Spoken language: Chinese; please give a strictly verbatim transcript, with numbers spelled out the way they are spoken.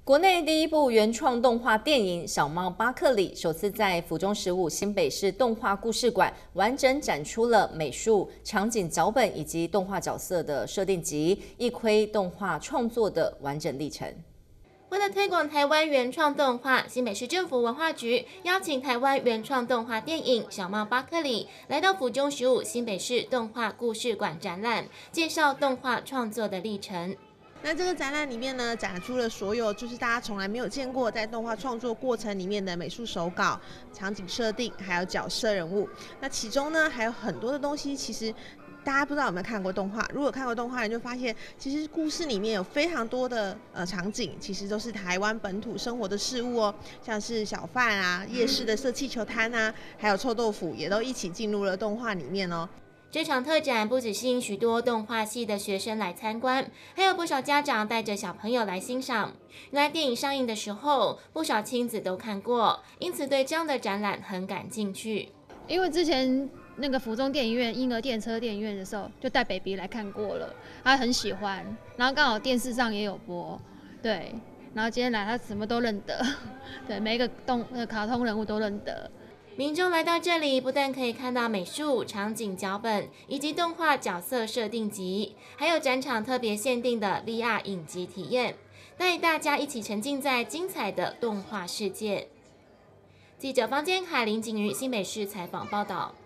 国内第一部原创动画电影《小猫巴克里》首次在府中十五新北市动画故事馆完整展出了美术、场景脚本以及动画角色的设定集，一窥动画创作的完整历程。 为了推广台湾原创动画，新北市政府文化局邀请台湾原创动画电影《小猫巴克里》来到府中十五新北市动画故事馆展览，介绍动画创作的历程。 那这个展览里面呢，展出了所有就是大家从来没有见过在动画创作过程里面的美术手稿、场景设定，还有角色人物。那其中呢，还有很多的东西，其实大家不知道有没有看过动画？如果看过动画，人就发现，其实故事里面有非常多的呃场景，其实都是台湾本土生活的事物哦，像是小贩啊、夜市的射气球摊啊，还有臭豆腐，也都一起进入了动画里面哦。 这场特展不只吸引许多动画系的学生来参观，还有不少家长带着小朋友来欣赏。原来电影上映的时候，不少亲子都看过，因此对这样的展览很感兴趣。 因为之前那个府中电影院婴儿电车电影院的时候，就带 baby 来看过了，他很喜欢，然后刚好电视上也有播，对，然后今天来他什么都认得，对，每一个动呃卡通人物都认得。 民众来到这里，不但可以看到美术、场景脚本以及动画角色设定集，还有展场特别限定的 V R 影集体验，带大家一起沉浸在精彩的动画世界。记者方坚凯、林景瑜新北市采访报道。